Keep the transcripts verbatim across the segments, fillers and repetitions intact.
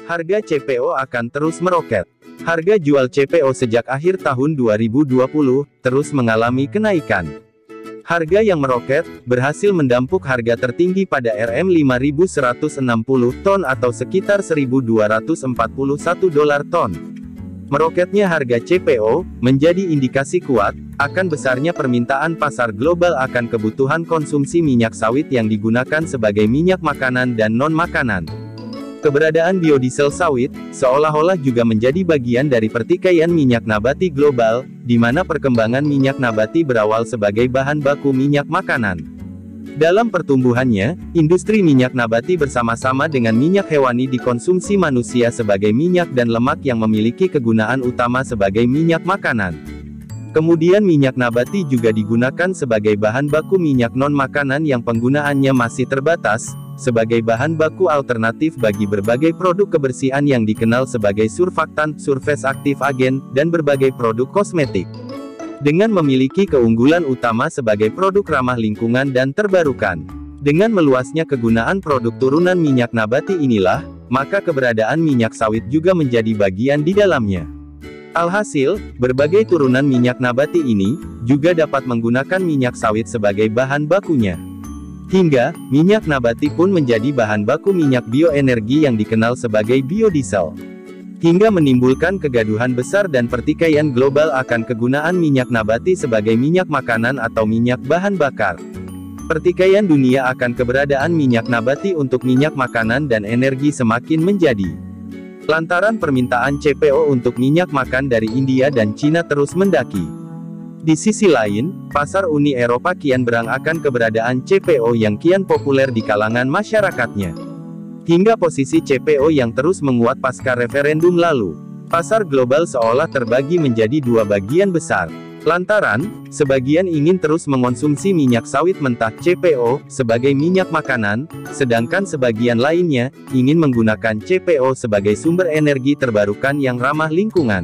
harga C P O akan terus meroket. Harga jual C P O sejak akhir tahun dua ribu dua puluh, terus mengalami kenaikan. Harga yang meroket, berhasil mendampuk harga tertinggi pada R M lima ribu seratus enam puluh ton atau sekitar seribu dua ratus empat puluh satu dolar ton. Meroketnya harga C P O, menjadi indikasi kuat, akan besarnya permintaan pasar global akan kebutuhan konsumsi minyak sawit yang digunakan sebagai minyak makanan dan non-makanan. Keberadaan biodiesel sawit, seolah-olah juga menjadi bagian dari pertikaian minyak nabati global, di mana perkembangan minyak nabati berawal sebagai bahan baku minyak makanan. Dalam pertumbuhannya, industri minyak nabati bersama-sama dengan minyak hewani dikonsumsi manusia sebagai minyak dan lemak yang memiliki kegunaan utama sebagai minyak makanan. Kemudian minyak nabati juga digunakan sebagai bahan baku minyak non-makanan yang penggunaannya masih terbatas, sebagai bahan baku alternatif bagi berbagai produk kebersihan yang dikenal sebagai surfaktan, surface active agent, dan berbagai produk kosmetik. Dengan memiliki keunggulan utama sebagai produk ramah lingkungan dan terbarukan. Dengan meluasnya kegunaan produk turunan minyak nabati inilah, maka keberadaan minyak sawit juga menjadi bagian di dalamnya. Alhasil, berbagai turunan minyak nabati ini, juga dapat menggunakan minyak sawit sebagai bahan bakunya. Hingga, minyak nabati pun menjadi bahan baku minyak bioenergi yang dikenal sebagai biodiesel. Hingga menimbulkan kegaduhan besar dan pertikaian global akan kegunaan minyak nabati sebagai minyak makanan atau minyak bahan bakar. Pertikaian dunia akan keberadaan minyak nabati untuk minyak makanan dan energi semakin menjadi. Lantaran permintaan C P O untuk minyak makan dari India dan Cina terus mendaki. Di sisi lain, pasar Uni Eropa kian berang akan keberadaan C P O yang kian populer di kalangan masyarakatnya. Hingga posisi C P O yang terus menguat pasca referendum lalu. Pasar global seolah terbagi menjadi dua bagian besar. Lantaran, sebagian ingin terus mengonsumsi minyak sawit mentah C P O, sebagai minyak makanan, sedangkan sebagian lainnya, ingin menggunakan C P O sebagai sumber energi terbarukan yang ramah lingkungan.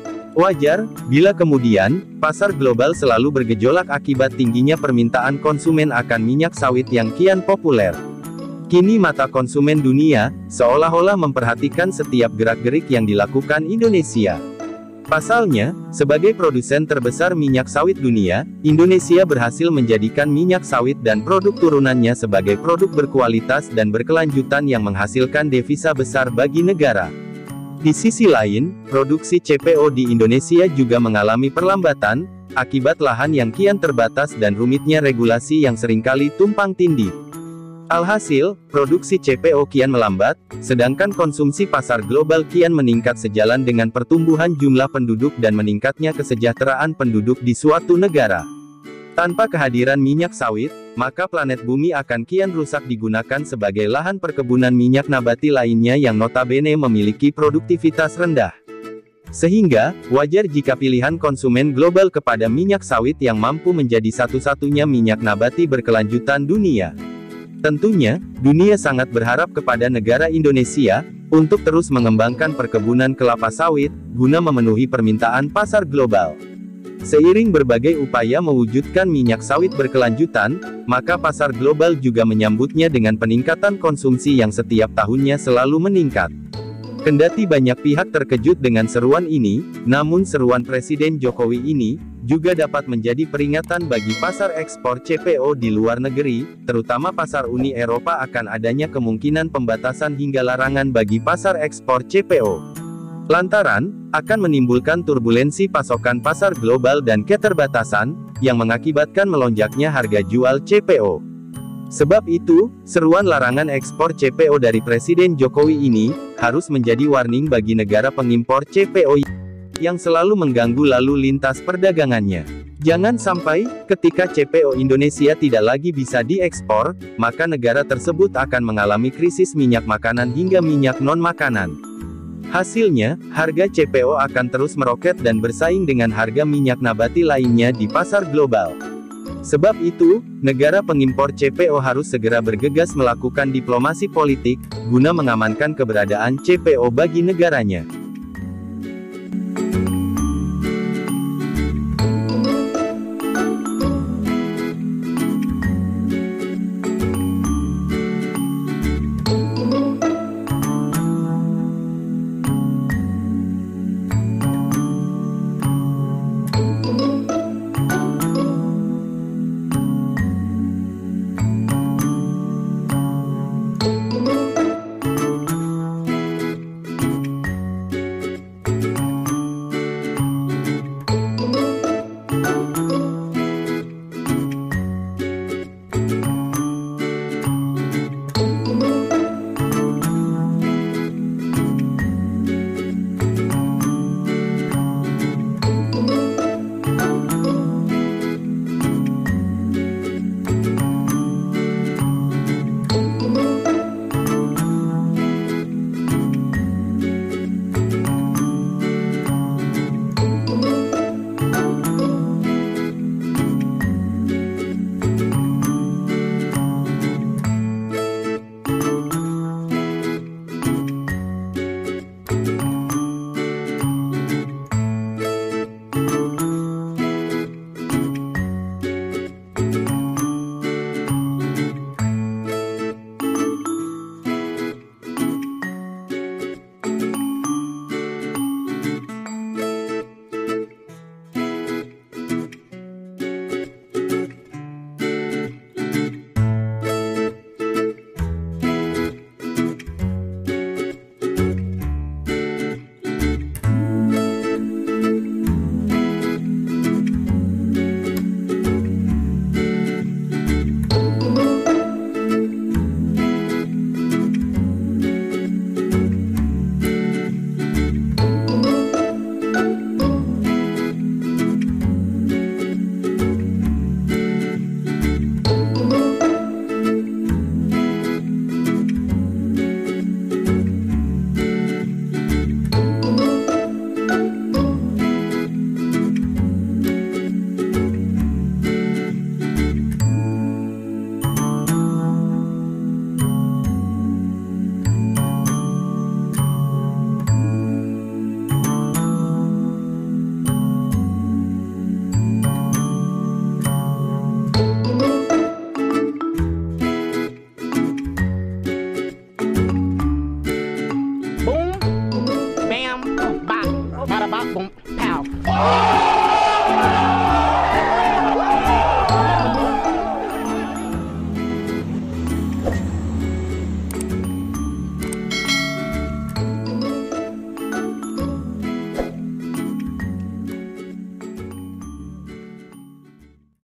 Wajar, bila kemudian, pasar global selalu bergejolak akibat tingginya permintaan konsumen akan minyak sawit yang kian populer. Kini mata konsumen dunia, seolah-olah memperhatikan setiap gerak-gerik yang dilakukan Indonesia. Pasalnya, sebagai produsen terbesar minyak sawit dunia, Indonesia berhasil menjadikan minyak sawit dan produk turunannya sebagai produk berkualitas dan berkelanjutan yang menghasilkan devisa besar bagi negara. Di sisi lain, produksi C P O di Indonesia juga mengalami perlambatan, akibat lahan yang kian terbatas dan rumitnya regulasi yang seringkali tumpang tindih. Alhasil, produksi C P O kian melambat, sedangkan konsumsi pasar global kian meningkat sejalan dengan pertumbuhan jumlah penduduk dan meningkatnya kesejahteraan penduduk di suatu negara. Tanpa kehadiran minyak sawit, maka planet bumi akan kian rusak digunakan sebagai lahan perkebunan minyak nabati lainnya yang notabene memiliki produktivitas rendah. Sehingga, wajar jika pilihan konsumen global kepada minyak sawit yang mampu menjadi satu-satunya minyak nabati berkelanjutan dunia. Tentunya, dunia sangat berharap kepada negara Indonesia, untuk terus mengembangkan perkebunan kelapa sawit, guna memenuhi permintaan pasar global. Seiring berbagai upaya mewujudkan minyak sawit berkelanjutan, maka pasar global juga menyambutnya dengan peningkatan konsumsi yang setiap tahunnya selalu meningkat. Kendati banyak pihak terkejut dengan seruan ini, namun seruan Presiden Jokowi ini, juga dapat menjadi peringatan bagi pasar ekspor C P O di luar negeri, terutama pasar Uni Eropa akan adanya kemungkinan pembatasan hingga larangan bagi pasar ekspor C P O. Lantaran, akan menimbulkan turbulensi pasokan pasar global dan keterbatasan, yang mengakibatkan melonjaknya harga jual C P O. Sebab itu, seruan larangan ekspor C P O dari Presiden Jokowi ini, harus menjadi warning bagi negara pengimpor C P O yang selalu mengganggu lalu lintas perdagangannya. Jangan sampai, ketika C P O Indonesia tidak lagi bisa diekspor, maka negara tersebut akan mengalami krisis minyak makanan hingga minyak non-makanan. Hasilnya, harga C P O akan terus meroket dan bersaing dengan harga minyak nabati lainnya di pasar global. Sebab itu, negara pengimpor C P O harus segera bergegas melakukan diplomasi politik, guna mengamankan keberadaan C P O bagi negaranya.